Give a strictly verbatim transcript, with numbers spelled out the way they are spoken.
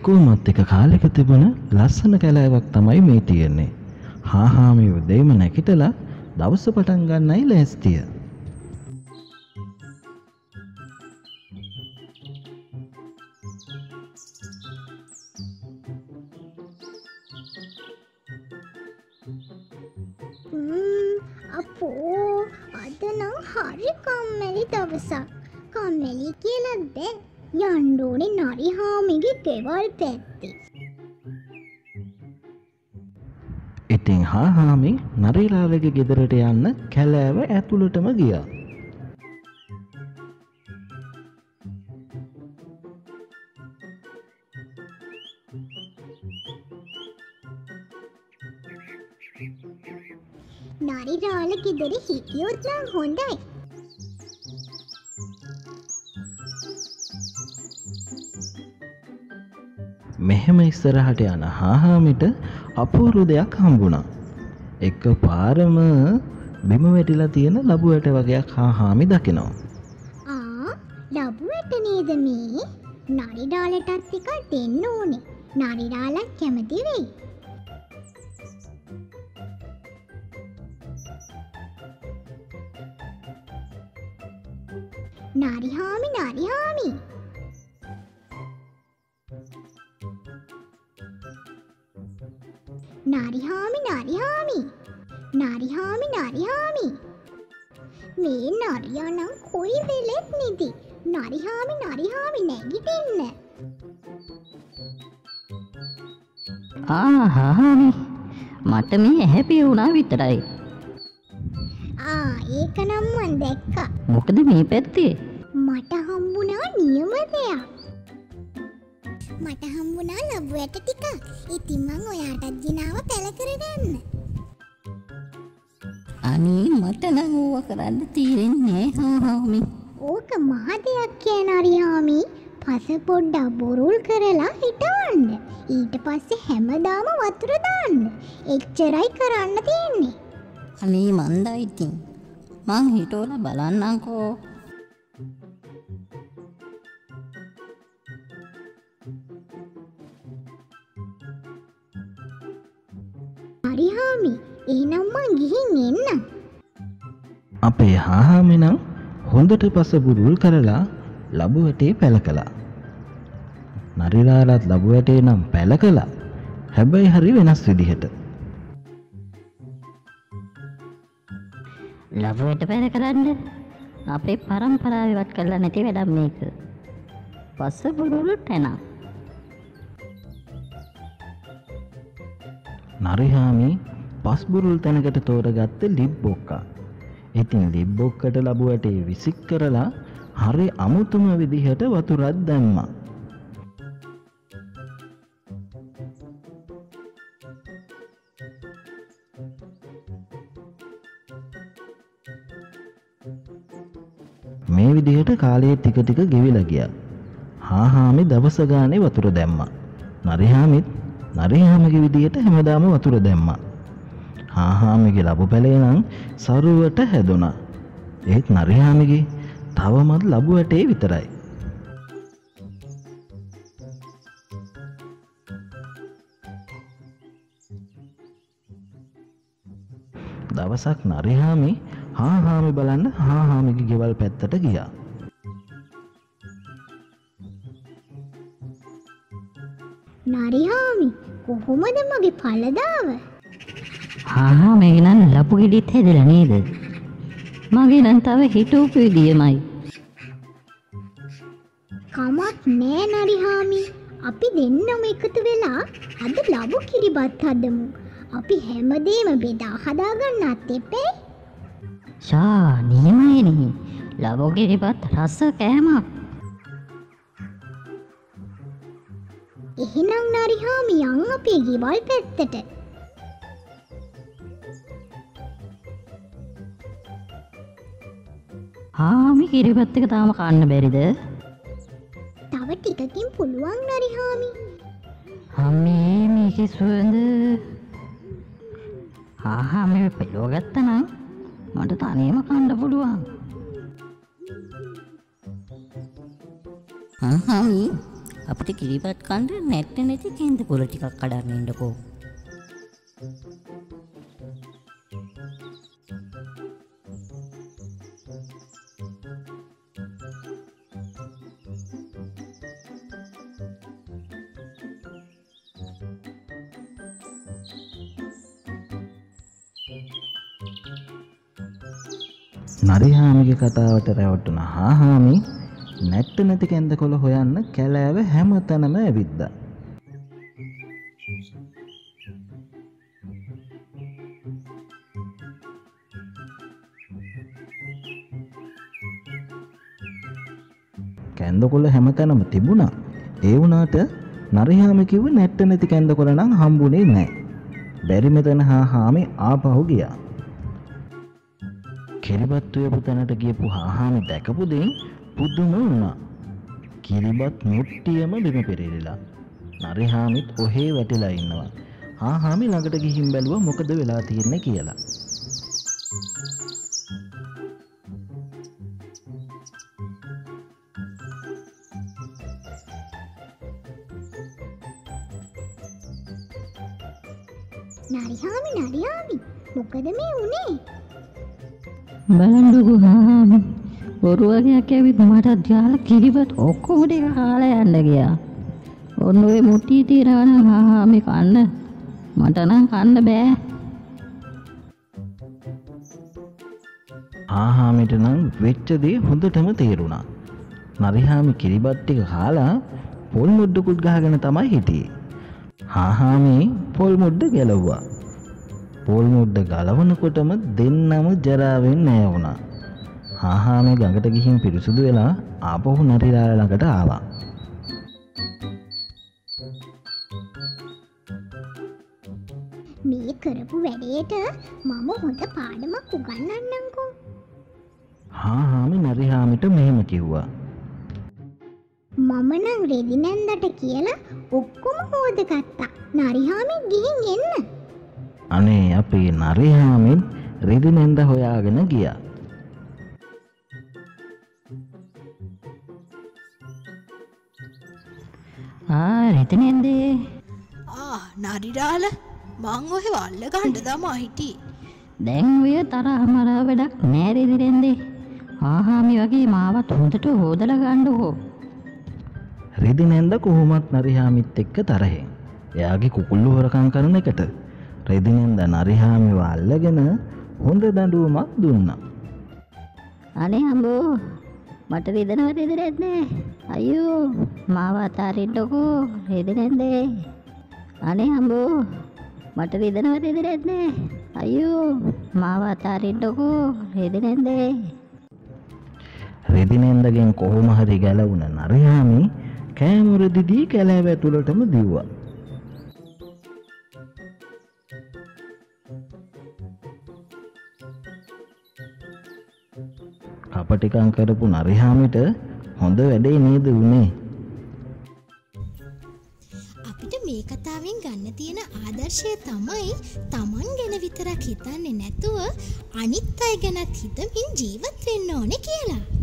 කොහොමත් එක කාලෙක තිබුණ ලස්සන කැලෑවක් තමයි මේ තියෙන්නේ. හා හා මේ උදේම නැගිටලා දවස පටන් ගන්නයි ලෑස්තිය. අපෝ අද නම් හරි කම්මැලි දවසක්. කම්මැලි කියලා දැන් යන්න ඕනේ නරිහාමිගේ ගෙවල් පැත්තේ. ඉතින් හා හාමි නරිලාලගේ ගෙදරට යන්න කැලෑව ඇතුළටම ගියා. නරිලාල ගෙදර හිටියොත් නම් හොඳයි. මෙහෙම ඉස්සරහට යන හාහාමිට අපූර්ව දෙයක් හම්බුණා. එක පාරම බිම වැටිලා තියෙන ලබු වැට වගේක් හාහාමි දකිනවා. ආ ලබු වැට නේද මේ? නරිලාලටත් ටිකක් දෙන්න ඕනේ. නරිලාලත් කැමති වෙයි. නරිහාමි නරිහාමි නරිහාමි නරිහාමි නරිහාමි නරිහාමි මේ නරියා නම් කොයි වෙලෙත් නිදි. නරිහාමි නරිහාමි නැගිටින්න. ආ හාමි මට මේ ඇහැ පියුණා විතරයි. ආ ඒක නම් මන් දැක්කා. මොකද මේ පැත්තේ? මට හම්බුණා නියම දෙයක්. මට හම්බුණා ලබු වැට ටිකක්. ඉතින් මං ඔයාටත් ගෙනාව පැල කරගන්න. අනේ මට නම් ඕවා කරන්න තීරෙන්නේ නෑ හාමි. ඕක මහ දෙයක් කියන නරිහාමි. පස පොඩ්ඩක් බොරුල් කරලා හිටවන්න. ඊට පස්සේ හැමදාම වතුර දාන්න. එච්චරයි කරන්න තියෙන්නේ. අනේ මන්දා ඉතින් මං හිතෝලා බලන්නම්කෝ. නරිහාමි එහෙනම් මං ගිහින් එන්නම්. අපේ හාහාමි නම් හොඳට පස බුරුල් කරලා ලබු වැටේ පැල කළා. නරිලාලත් ලබු වැටේ නම් පැල කළා. හැබැයි හරි වෙනස් විදිහට. ලබු වැට පැල කරන්න අපේ පරම්පරාවවත් කරලා නැති වැඩක් මේක. පස බුරුල් තැන. නරිහාමි පස් බුරුල් තැනකට තෝරගත්ත ලිබ්බොක්කා. ඉතින් ලිබ්බොක්කට ලබු වැටේ විසික් කරලා හරි අමුතුම විදිහට වතුරක් දැම්මා. මේ විදිහට කාලයේ ටික ටික ගෙවිලා ගියා. හාහාමි දවස ගානේ වතුර දැම්මා. නරිහාමිත් නරිහාමිගේ විදිහට හැමදාම වතුර දැම්මා. හාහාමිගේ ලබු පැලේ නම් සරුවට හැදුනා. ඒත් නරිහාමිගේ තවමත් ලබු වැටේ විතරයි. දවසක් නරිහාමි හාහාමි බලන්න හාහාමිගේ ගෙවල් පැත්තට ගියා. නරිහාමි කොහොමද මගේ පළදාව? හා මේ නම් ලබු ගෙඩිත් හැදලා නේද? මගේ නම් තව හිටුපු විදියමයි. කමක් නෑ නරිහාමි. අපි දෙන්නම එකතු වෙලා අද ලබු කිරිබත් හදමු. අපි හැමදේම බෙදා හදා ගන්නත් එපේ. ෂා නියමයිනේ. ලබු කිරිබත් රස කෑමක්. එහෙනම් නරිහාමි යන් අපේ ගෙවල් පැත්තට. හාමි කිරිබත් එක තාම කන්න බැරිද? තව ටිකකින් පුළුවන් නරිහාමි. අම්මේ මේකේ සුවඳ. හා මේ පෙළව ගත්තා නම් මට තනියම කන්න පුළුවන්. හාමි අපිට කිරිබත් කන්න නැට්ට නැති කෙන්ද කොළ ටිකක් කඩන්න ඉන්නකෝ. නරිහාමිගේ කතාවට රැවටුණ හාහාමි නැට්ට නැති කැන්දකොළ හොයන්න කැලෑව හැමතැනම ඇවිද්දා. කැන්දකොළ හැමතැනම තිබුණා. ඒ වුණාට නරිහාමි කිව්ව නැට්ට නැති කැන්දකොළ නම් හම්බුනේ නැහැ. බැරි මෙතන හාහාමි ආපහු ගියා. කිරිබත් උයපු තැනට ගියපු හාහාමි දැකපු දෙයින් පුදුම වුණා. කිරිබත් මුට්ටියම බිම පෙරේලිලා. නරිහාමිත් ඔහේ වැටිලා ඉන්නවා. හාහාමි ළඟට ගිහින් බැලුවා මොකද වෙලා තියෙන්නේ කියලා. නරිහාමි නරිහාමි මොකද මේ උනේ? බලන්නකෝ හාහාමි වරුවගයක් ඇවිත් මට ජාල කිරිබත් ඔක්කොම ටික කාලා යන්න ගියා. ඔන්න ඔය මුට්ටිය තියනවා නම් හාහාමි කන්න. මට නම් කන්න බෑ. හාහාමිට නම් වෙච්ච දේ හොඳටම තේරුණා. නරිහාමි කිරිබත් ටික කාලා පොල් මුඩකුත් ගහගෙන තමයි හිටියේ. හාහාමි පොල් මුඩ ගැලවුවා. පොල් මුඩ ගලවනකොටම දෙන්නම ජරාවෙන් නැහැ වුණා. හාහාමි ගඟට ගිහින් පිරිසුදු වෙලා ආපහු නරිලාල ළඟට ආවා. මේ කරපු වැඩේට මම හොඳ පාඩමක් උගන්වන්නම්කෝ. හාහාමි නරිහාමිට මෙහෙම කිව්වා. මම නම් රෙදි නැන්දට කියලා ඔක්කොම හොදගත්තා. නරිහාමි ගිහින් එන්න. අනේ අපේ නරිහාමින් රෙදි නැන්ද හොයාගෙන ගියා. ආ රෙදි නැන්දේ. ආ නරිලාල මං ඔහෙ වල්ල ගන්න තමා හිටියේ. දැන් ඔය තරහමරා වැඩක් නෑ රෙදි නැන්දේ. හාහාමි වගේ මාවත් හොඳට හොදලා ගන්නකෝ. රෙදි නැන්ද කොහොමත් නරිහාමිත් එක්ක තරහෙන්. එයාගේ කුකුල්ලු හොරකම් කරන එකට රෙදි නැන්ද නරිහාමිව අල්ලගෙන හොඳ දඬුවමක් දුන්නා. අනේ අම්බෝ මට රිදෙනව රෙදි නැන්දේ. අයියෝ මාව අතාරින්නකෝ රෙදි නැන්දේ. අනේ අම්බෝ මට රිදෙනව රෙදි නැන්දේ. අයියෝ මාව අතාරින්නකෝ රෙදි නැන්දේ. රෙදි නැන්දගෙන් කොහොම හරි ගැලවුණ නරිහාමි කෑමරදිදී කැලෑව ඇතුළටම දිව්වා. කපටිකම් කරපු නරිහාමිට හොඳ වැඩේ නේද උනේ? අපිට මේ කතාවෙන් ගන්න තියෙන ආදර්ශය තමයි Taman ගැන විතරක් හිතන්නේ නැතුව අනිත් අය ගැනත් හිතමින් ජීවත් වෙන්න ඕනේ කියලා.